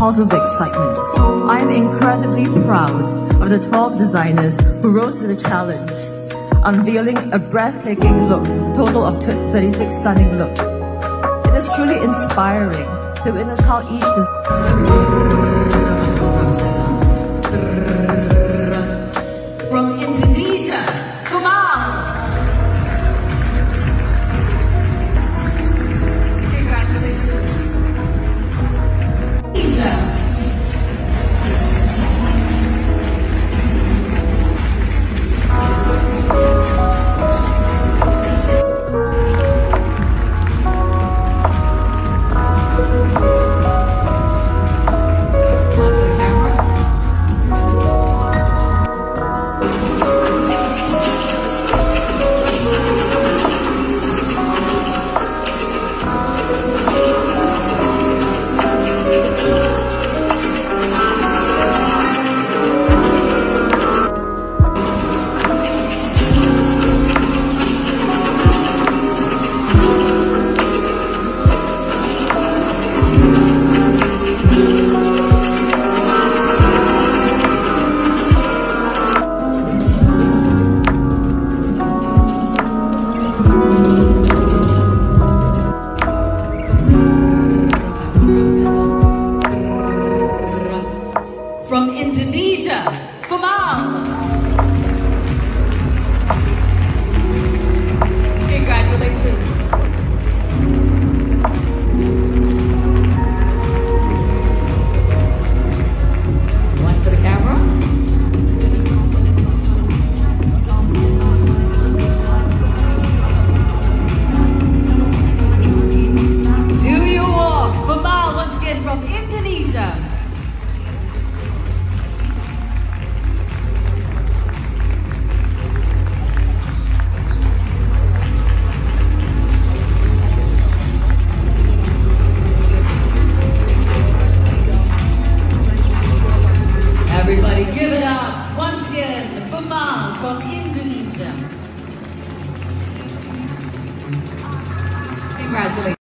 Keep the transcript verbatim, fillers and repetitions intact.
smiles of excitement. I am incredibly proud of the twelve designers who rose to the challenge, unveiling a breathtaking look, a total of thirty-six stunning looks. It is truly inspiring to witness how each designer from Indonesia, come on! Congratulations. Indonesia. From Indonesia, come on! Congratulations. One for the camera. Do you walk? Famal once again from Indonesia. Everybody give it up once again for Famal from Indonesia. Congratulations.